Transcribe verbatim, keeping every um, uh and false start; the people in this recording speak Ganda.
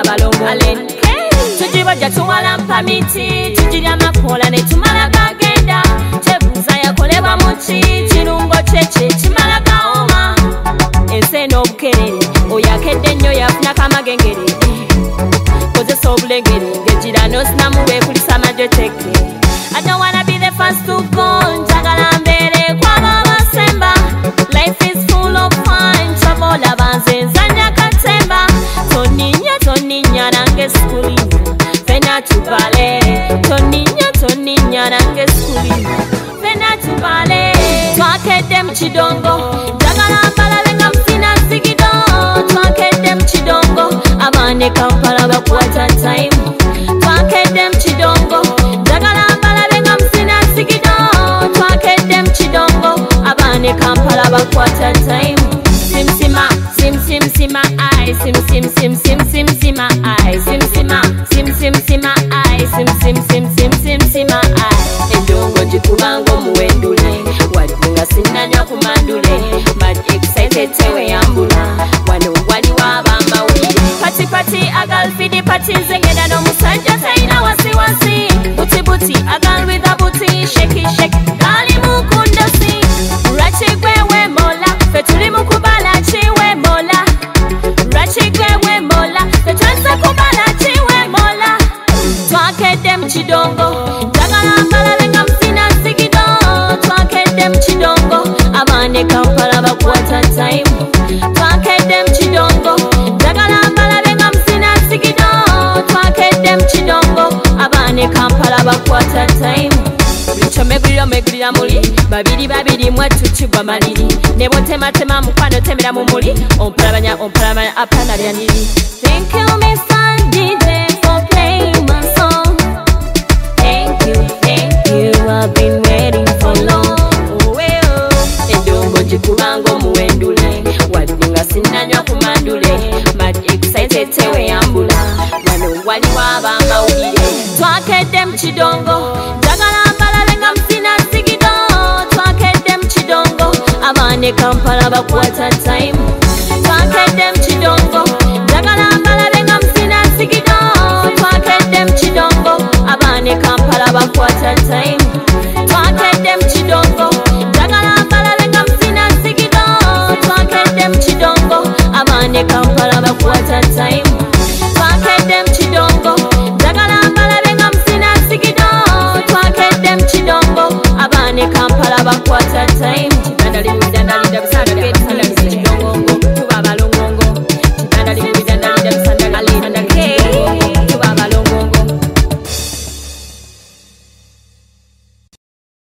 balongo Alen tujibaja tuwala mpamiti tujirya makola ne tumala gagenda chebuza yakoleba muchi kirungo cheche chimala gaoma enseno obukerere oyakedde nnyo yafuna kamagengere kozesa obulengere ngejira nosinamuwe kulisa majoteke I don't wanna be the first to go njagala mbere kwaba basemba life is full of fun chabola banze nzanya katemba toninya toninya nange skulinya fena tubale toninya toninya nange skulinya fena tubale twakedde mu kidongo njagala mbalabe nga mufina zigido twakedde mu kidongo abaane Kampala bakwata time twakedde mu kidongo njagala mbalabe nga mufina zigido twakedde mu kidongo abaane Kampala bakwata time sim sima sim sim sima I sim sim sim sim sim sima I sim sima sim sim sima I sim sim sim sim sim sima I endongo jikubango muwendule wadunga sinanya kumandule but excited tewe yambula wano wali wabamba wili pati pati agal fidi pati zengeda no musajja taina wasi wasi buti buti agal with a buti shake shake gali mukunda si rachi kwewe mola fetuli mukubala chiwe mola rachi kwewe mola fetwanza kubala chiwe mola twakedde mu kidongo njagala mbalabe nga mufina zigido twakedde mu kidongo abaane Kampala bakwata time twakedde mu kidongo njagala mbalabe nga mufina zigido twakedde mu kidongo abaane Kampala bakwata time bicho megulira megulira muli babiri babiri mwatu kigwa maliri nebo tema tema mukwano temera mu muli ompalabanya ompalabanya apana lyaniri thank you Miss D J for playing my song thank you thank you I've been waiting for long oh oh endongo jikubango muwendule wadunga sinanywa kumandule but excited tewe yambula wano wali wabamba ulire twakedde mu kidongo njagala mbalabe nga mufina zigido twakedde mu kidongo abaane Kampala bakwata time twakedde mu kidongo njagala mbalabe nga mufina zigido twakedde mu kidongo abaane Kampala bakwata time twakedde mu kidongo njagala mbalabe nga mufina zigido twakedde mu kidongo abaane Kampala bakwata time twakedde mu